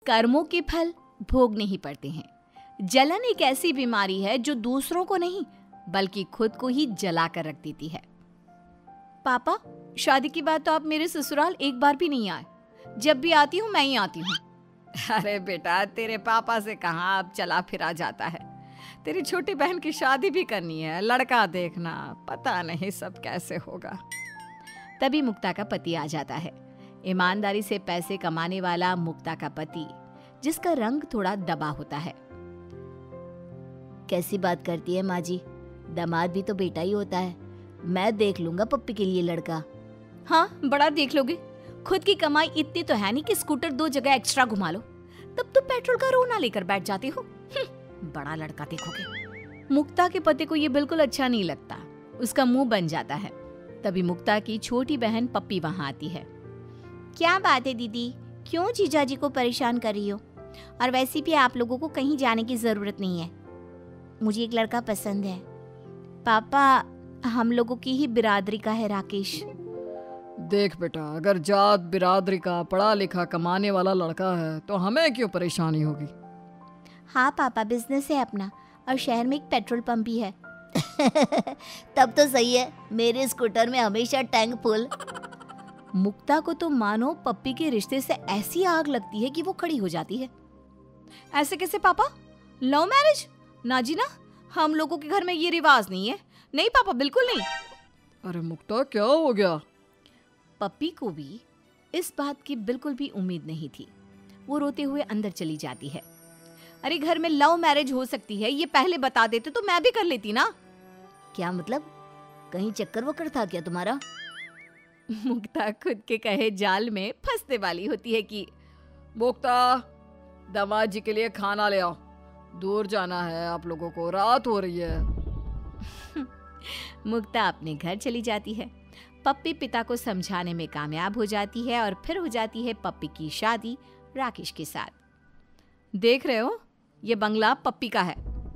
कर्मों के फल भोगने ही पड़ते हैं। जलन एक ऐसी बीमारी है जो दूसरों को नहीं बल्कि खुद को ही जला कर रख देती है। पापा, शादी की बात तो आप मेरे ससुराल एक बार भी नहीं आए। जब भी आती हूँ मैं ही आती हूँ। अरे बेटा, तेरे पापा से कहाँ अब चला फिरा जाता है। तेरी छोटी बहन की शादी भी करनी है, लड़का देखना, पता नहीं सब कैसे होगा। तभी मुक्ता का पति आ जाता है। ईमानदारी से पैसे कमाने वाला मुक्ता का पति, जिसका रंग थोड़ा दबा होता है। कैसी बात करती है माँ जी, दामाद भी तो बेटा ही होता है। मैं देख लूंगा पप्पी के लिए लड़का। हाँ, बड़ा देख लोगे। खुद की कमाई इतनी तो है नहीं कि स्कूटर 2 जगह एक्स्ट्रा घुमा लो, तब तो पेट्रोल का रोना लेकर बैठ जाती हो। बड़ा लड़का देखोगे। मुक्ता के पति को ये बिल्कुल अच्छा नहीं लगता। उसका मुंह बन जाता है। तभी मुक्ता की छोटी बहन पप्पी वहां आती है। क्या बात है दीदी, क्यों जीजाजी को परेशान कर रही हो? और वैसे भी आप लोगों को कहीं जाने की जरूरत नहीं है। मुझे एक लड़का पसंद है। पापा, हम लोगों की ही बिरादरी का है राकेश। देख बेटा, अगर जात बिरादरी का पढ़ा लिखा कमाने वाला लड़का है तो हमें क्यों परेशानी होगी। हाँ पापा, बिजनेस है अपना और शहर में एक पेट्रोल पंप भी है। तब तो सही है, मेरे स्कूटर में हमेशा टैंक फुल। मुक्ता को तो मानो पप्पी के रिश्ते से ऐसी आग लगती है कि वो खड़ी हो जाती है। ऐसे कैसे पापा? Love marriage? ना जी ना, हम लोगों के घर में ये रिवाज नहीं है। नहीं पापा, बिल्कुल नहीं। अरे मुक्ता, क्या हो गया? पप्पी को भी इस बात की बिल्कुल भी उम्मीद नहीं थी। वो रोते हुए अंदर चली जाती है। अरे घर में लव मैरिज हो सकती है, ये पहले बता देते तो मैं भी कर लेती ना। क्या मतलब? कहीं चक्कर वक्कर था क्या तुम्हारा? मुक्ता खुद के कहे जाल में फंसने वाली होती है कि मुक्ता, दामाद जी के लिए खाना ले आओ, दूर जाना है आप लोगों को, रात हो रही है। मुक्ता अपने घर चली जाती है। पप्पी पिता को समझाने में कामयाब हो जाती है और फिर हो जाती है पप्पी की शादी राकेश के साथ। देख रहे हो, ये बंगला पप्पी का है।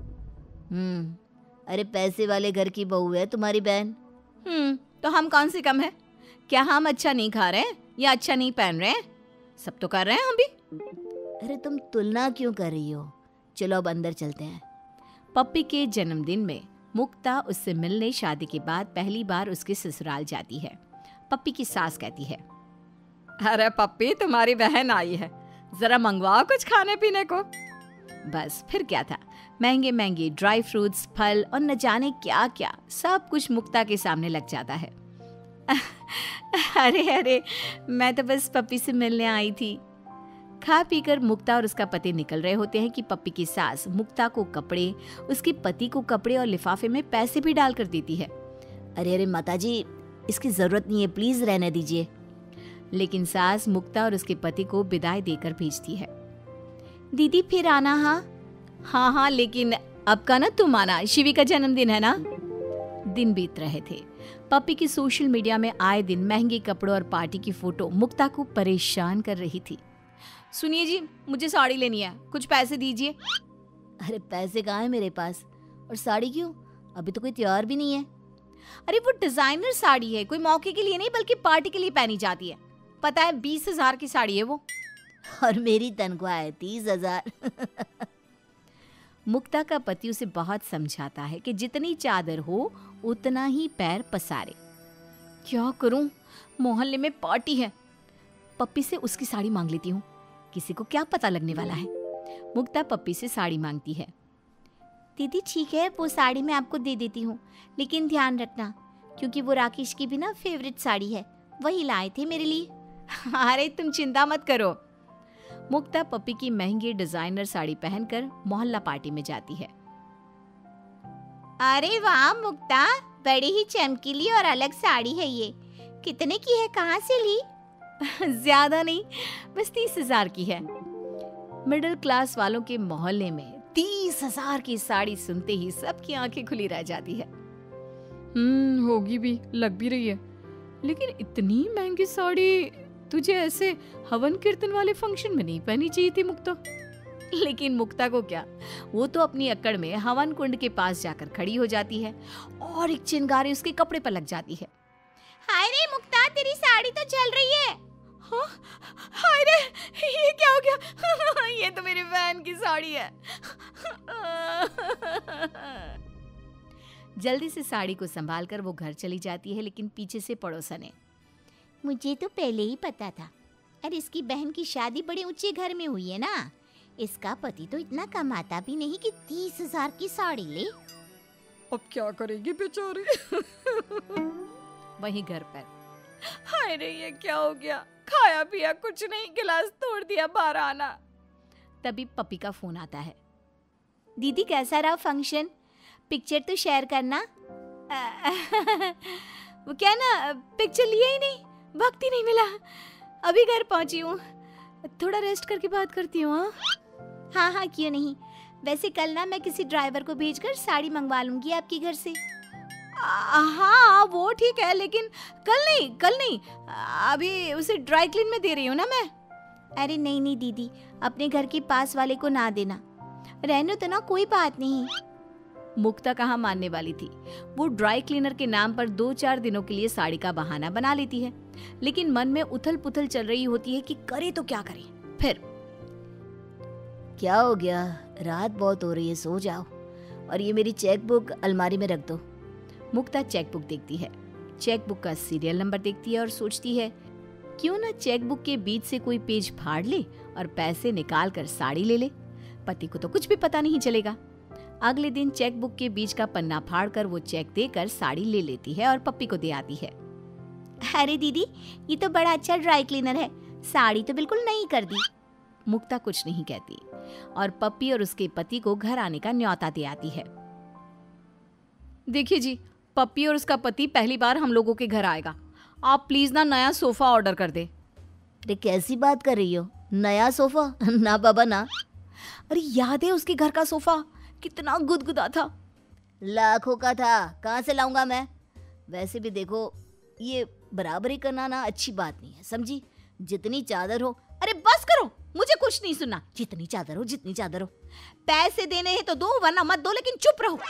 अरे पैसे वाले घर की बहू है तुम्हारी बहन। तो हम कौन से कम है? क्या हम अच्छा नहीं खा रहे हैं या अच्छा नहीं पहन रहे हैं? सब तो कर रहे हैं हम भी। अरे तुम तुलना क्यों कर रही हो? चलो अब अंदर चलते हैं। पप्पी के जन्मदिन में मुक्ता उससे मिलने शादी के बाद पहली बार उसके ससुराल जाती है। पप्पी की सास कहती है, अरे पप्पी, तुम्हारी बहन आई है, जरा मंगवाओ कुछ खाने पीने को। बस फिर क्या था, महंगे महंगे ड्राई फ्रूट्स, फल और न जाने क्या क्या सब कुछ मुक्ता के सामने लग जाता है। अरे मैं तो बस पप्पी से मिलने आई थी। खा पीकर मुक्ता और उसका पति निकल रहे होते हैं कि पप्पी की सास मुक्ता को कपड़े, उसके पति को कपड़े और लिफाफे में पैसे भी डाल कर देती है। अरे माताजी, इसकी जरूरत नहीं है, प्लीज रहने दीजिए। लेकिन सास मुक्ता और उसके पति को विदाई देकर भेजती है। दीदी फिर आना। हाँ, लेकिन अब का ना तुम आना, शिवी का जन्मदिन है ना। दिन बीत रहे थे। पप्पी की सोशल मीडिया में आए दिन महंगे कपड़ों और पार्टी की फोटो मुक्ता को परेशान कर रही थी। सुनिए जी, मुझे साड़ी लेनी है, कुछ पैसे दीजिए। अरे पैसे कहाँ है मेरे पास, और साड़ी क्यों? अभी तो कोई त्योहार भी नहीं है। अरे वो डिजाइनर साड़ी है, कोई मौके के लिए नहीं बल्कि पार्टी के लिए पहनी जाती है। पता है 20,000 की साड़ी है वो। और मेरी तनख्वाह है 30,000। मुक्ता का पति उसे बहुत समझाता है कि जितनी चादर हो उतना ही पैर पसारे। क्या करूं, मोहल्ले में पार्टी है। पप्पी से उसकी साड़ी मांग लेती हूँ, किसी को क्या पता लगने वाला है। मुक्ता पप्पी से साड़ी मांगती है। दीदी ठीक है, वो साड़ी मैं आपको दे देती हूँ, लेकिन ध्यान रखना क्योंकि वो राकेश की भी ना फेवरेट साड़ी है, वही लाए थे मेरे लिए। अरे तुम चिंता मत करो। मुक्ता पप्पी की महंगी डिजाइनर साड़ी पहनकर मोहल्ला पार्टी में जाती है। अरे वाह मुक्ता, बड़ी ही चमकीली और अलग साड़ी है ये। कितने की है, कहाँ से ली? ज्यादा नहीं, बस 30,000 की है। मिडिल क्लास वालों के मोहल्ले में 30,000 की साड़ी सुनते ही सबकी आंखें खुली रह जाती है। होगी भी, लग भी रही है। लेकिन इतनी महंगी साड़ी तुझे ऐसे हवन कीर्तन वाले फंक्शन में नहीं पहनी चाहिए थी मुक्ता। लेकिन मुक्ता को क्या, वो तो अपनी अक्कड़ में हवन कुंड के पास जाकर खड़ी हो जाती है और एक चिंगारी उसके कपड़े पर लग जाती है। हाय रे मुक्ता, तेरी साड़ी तो जल रही है। हाँ, हाय रे, ये क्या हो गया? गया ये तो मेरी बहन की साड़ी है। जल्दी से साड़ी को संभालकर वो घर चली जाती है, लेकिन पीछे से पड़ोसन है। मुझे तो पहले ही पता था। अरे इसकी बहन की शादी बड़े ऊंचे घर में हुई है ना, इसका पति तो इतना कमाता भी नहीं कि 30,000 की साड़ी ले। अब क्या करेगी बेचारी। वहीं घर पर हाय रे, ये क्या हो गया, खाया पिया कुछ नहीं, गिलास तोड़ दिया 12 आना। तभी पपी का फोन आता है। दीदी कैसा रहा फंक्शन, पिक्चर तो शेयर करना। वो क्या ना, पिक्चर लिया ही नहीं, वक्त ही नहीं मिला, अभी घर पहुंची हूँ, थोड़ा रेस्ट करके बात करती हूँ। हाँ हाँ क्यों नहीं। वैसे कल ना मैं किसी ड्राइवर को भेजकर साड़ी मंगवा लूंगी आपके घर से। हाँ वो ठीक है, लेकिन कल नहीं, अभी उसे ड्राई क्लीन में दे रही हूँ ना मैं। अरे नहीं नहीं दीदी, अपने घर के पास वाले को ना देना, रहने तो ना, कोई बात नहीं। मुक्ता कहाँ मानने वाली थी। वो ड्राई क्लीनर के नाम पर 2-4 दिनों के लिए साड़ी का बहाना बना लेती है, लेकिन मन में उथल पुथल चल रही होती है कि करे तो क्या करे। फिर क्या हो गया, रात बहुत हो रही है, सो जाओ, और ये मेरी चेक बुक अलमारी में रख दो। मुक्ता चेक बुक देखती है, चेक बुक का सीरियल नंबर देखती है और सोचती है क्यों ना चेक बुक के बीच से कोई पेज फाड़ ले और पैसे निकाल कर साड़ी ले ले, पति को तो कुछ भी पता नहीं चलेगा। अगले दिन चेक बुक के बीच का पन्ना फाड़कर वो चेक देकर साड़ी ले लेती है और पप्पी को दे आती है। अरे दीदी, ये तो बड़ा अच्छा ड्राई क्लीनर है, साड़ी तो बिल्कुल नई कर दी। मुक्ता कुछ नहीं कहती और पप्पी और उसके पति को घर आने का न्योता दे आती है। देखिए जी, पप्पी और उसका पति पहली बार हम लोगों के घर आएगा, आप प्लीज ना नया सोफा ऑर्डर कर दे। अरे कैसी बात कर रही हो, नया सोफा? ना बाबा ना। अरे याद है उसके घर का सोफा कितना गुदगुदा था। लाखों का था, कहाँ से लाऊंगा मैं। वैसे भी देखो, ये बराबरी करना ना अच्छी बात नहीं है, समझी। जितनी चादर हो। अरे बस करो, मुझे कुछ नहीं सुनना। जितनी चादर हो, जितनी चादर हो। पैसे देने हैं तो दो, वरना मत दो, लेकिन चुप रहो।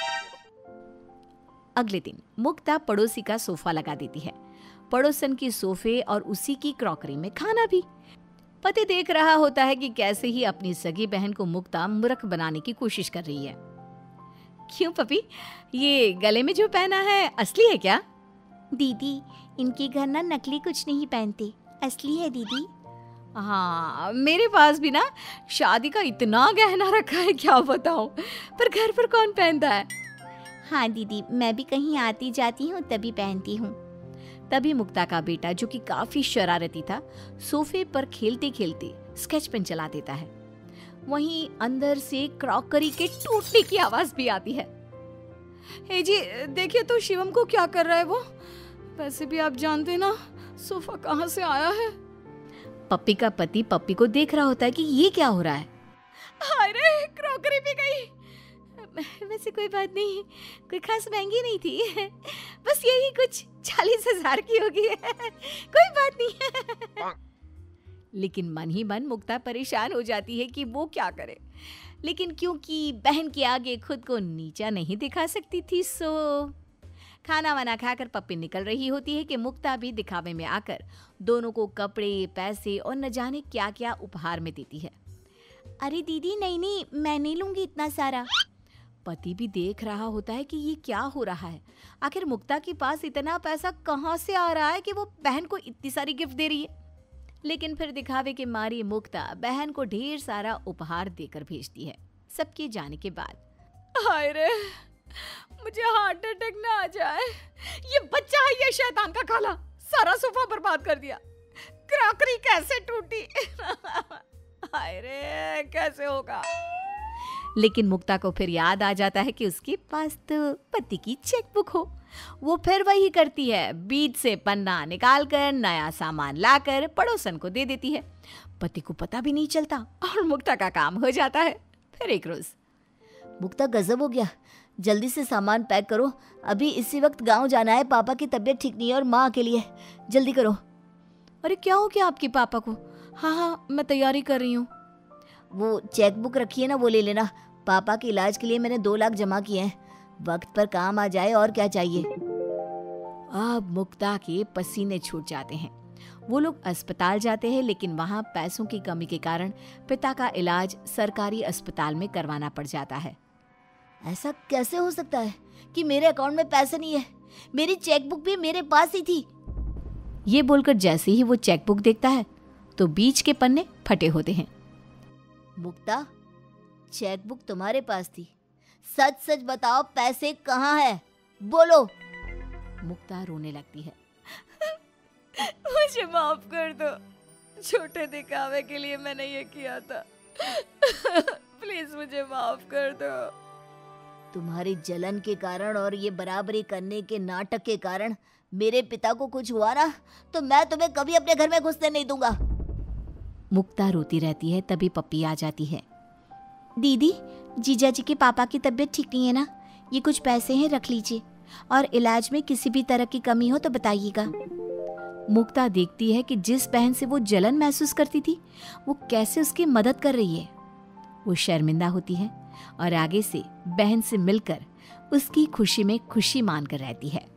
अगले दिन मुक्ता पड़ोसी का सोफा लगा देती है, पड़ोसन की सोफे और उसी की क्रॉकरी में खाना भी। पति देख रहा होता है कि कैसे ही अपनी सगी बहन को मुक्ता मूर्ख बनाने की कोशिश कर रही है। क्यों पपी, ये गले में जो पहना है असली है क्या? दीदी, इनके घर ना नकली कुछ नहीं पहनते, असली है दीदी। हाँ, मेरे पास भी ना शादी का इतना गहना रखा है, क्या बताऊं, पर घर पर कौन पहनता है। हाँ दीदी, मैं भी कहीं आती जाती हूँ तभी पहनती हूँ। तभी मुक्ता का बेटा, जो कि काफी शरारती था, सोफे पर खेलते खेलते स्केच पेन चला देता है। वहीं अंदर से क्रॉकरी के टूटने की आवाज भी आती है। हे जी, देखिए तो शिवम को क्या कर रहा है वो। वैसे भी आप जानते ना सोफा कहाँ से आया है। पप्पी का पति पप्पी को देख रहा होता है कि ये क्या हो रहा है। अरे क्रॉकरी भी गई। वैसे कोई बात नहीं, कोई खास महंगी नहीं थी, बस यही कुछ 40,000 की होगी, कोई बात नहीं। लेकिन मन ही मन मुक्ता परेशान हो जाती है कि वो क्या करे, लेकिन क्योंकि बहन के आगे खुद को नीचा नहीं दिखा सकती थी, सो खाना वाना खाकर पप्पी निकल रही होती है कि मुक्ता भी दिखावे में आकर दोनों को कपड़े, पैसे और न जाने क्या क्या उपहार में देती है। अरे दीदी नहीं, मैं नहीं लूंगी इतना सारा। पति भी देख रहा होता है कि ये क्या हो रहा है, आखिर मुक्ता के पास इतना पैसा कहाँ से आ रहा है कि वो बहन को इतनी सारी गिफ्ट दे रही है। लेकिन फिर दिखावे के मारी मुक्ता बहन को ढेर सारा उपहार देकर भेजती है। सबके जाने के बाद हाय रे, मुझे हार्ट अटैक ना आ जाए, ये बच्चा है, ये शैतान का खाला, सारा सोफा बर्बाद कर दिया, क्रॉकरी कैसे टूटी। हाय रे, कैसे होगा। लेकिन मुक्ता को फिर याद आ जाता है कि उसके पास तो पति की चेकबुक हो। वो फिर वही करती है, बीच से पन्ना निकालकर नया सामान लाकर पड़ोसन को दे देती है। पति को पता भी नहीं चलता और मुक्ता का काम हो जाता है। फिर एक रोज, मुक्ता गजब हो गया, जल्दी से सामान पैक करो, अभी इसी वक्त गांव जाना है, पापा की तबीयत ठीक नहीं है और माँ के लिए, जल्दी करो। अरे क्या हो गया आपके पापा को? हाँ, मैं तैयारी कर रही हूँ। वो चेक बुक रखी है ना, वो ले लेना, पापा के इलाज के लिए मैंने 2 लाख जमा किए हैं, वक्त पर काम आ जाए, और क्या चाहिए। अब मुक्ता के पसीने छूट जाते हैं। वो लोग अस्पताल जाते हैं, लेकिन वहाँ पैसों की कमी के कारण पिता का इलाज सरकारी अस्पताल में करवाना पड़ जाता है। ऐसा कैसे हो सकता है कि मेरे अकाउंट में पैसे नहीं है? मेरी चेकबुक भी मेरे पास ही थी। ये बोलकर जैसे ही वो चेकबुक देखता है तो बीच के पन्ने फटे होते हैं। मुक्ता, चेकबुक तुम्हारे पास थी, सच सच बताओ पैसे कहाँ है? बोलो। मुक्ता रोने लगती है। मुझे माफ कर दो, छोटे दिखावे के लिए मैंने ये किया था। प्लीज मुझे माफ कर दो। तुम्हारी जलन के कारण और ये बराबरी करने के नाटक के कारण मेरे पिता को कुछ हुआ ना, तो मैं तुम्हें कभी अपने घर में घुसने नहीं दूंगा। मुक्ता रोती रहती है, तभी पप्पी आ जाती है। दीदी, जीजा जी के पापा की तबीयत ठीक नहीं है ना, ये कुछ पैसे हैं, रख लीजिए, और इलाज में किसी भी तरह की कमी हो तो बताइएगा। मुक्ता देखती है कि जिस बहन से वो जलन महसूस करती थी वो कैसे उसकी मदद कर रही है। वो शर्मिंदा होती है और आगे से बहन से मिलकर उसकी खुशी में खुशी मानकर रहती है।